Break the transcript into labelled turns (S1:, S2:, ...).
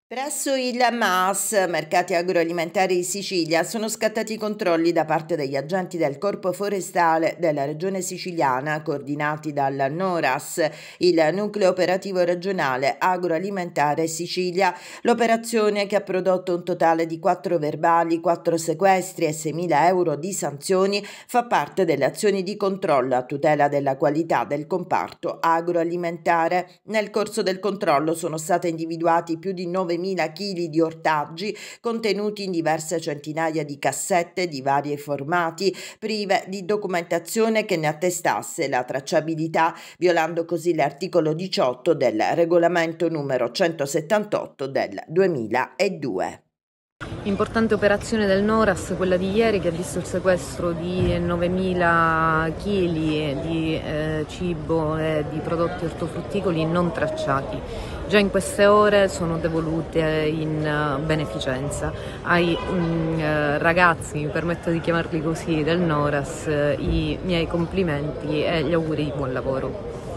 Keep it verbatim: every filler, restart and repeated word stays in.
S1: Presso il M A S, Mercati Agroalimentari di Sicilia, sono scattati controlli da parte degli agenti del Corpo Forestale della Regione Siciliana, coordinati dal NORAS, il Nucleo Operativo Regionale Agroalimentare Sicilia. L'operazione, che ha prodotto un totale di quattro verbali, quattro sequestri e seimila euro di sanzioni, fa parte delle azioni di controllo a tutela della qualità del comparto agroalimentare. Nel corso del controllo sono state individuati più di novemila chili di ortaggi contenuti in diverse centinaia di cassette di vari formati, prive di documentazione che ne attestasse la tracciabilità, violando così l'articolo diciotto del regolamento numero centosettantotto del duemiladue.
S2: Importante operazione del NORAS, quella di ieri, che ha visto il sequestro di novemila chili di eh, cibo e di prodotti ortofrutticoli non tracciati. Già in queste ore sono devolute in uh, beneficenza ai um, uh, ragazzi, mi permetto di chiamarli così, del NORAS, uh, i miei complimenti e gli auguri di buon lavoro.